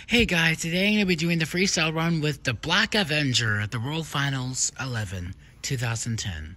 Hey guys, today I'm going to be doing the freestyle run with the Black Avenger at the World Finals 11, 2010.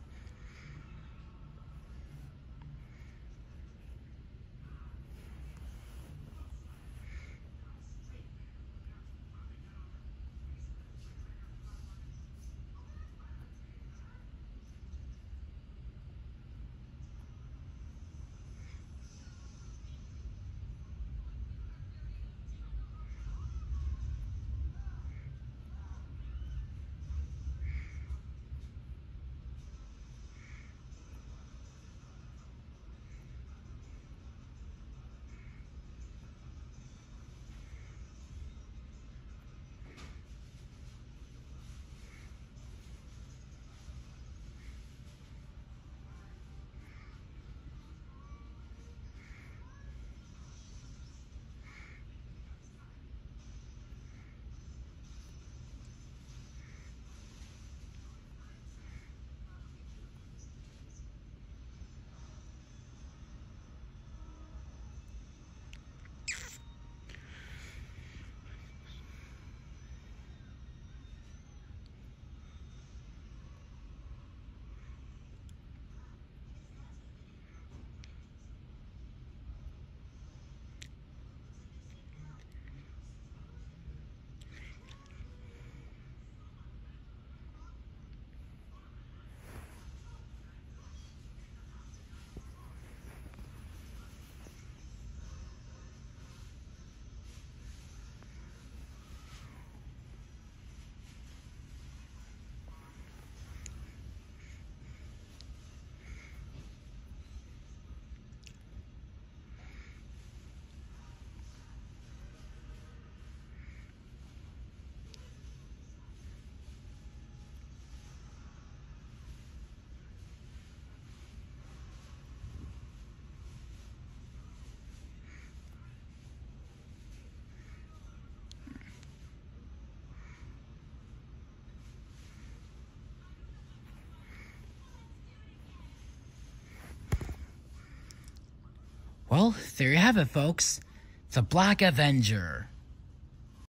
Well, there you have it, folks. The Black Avenger.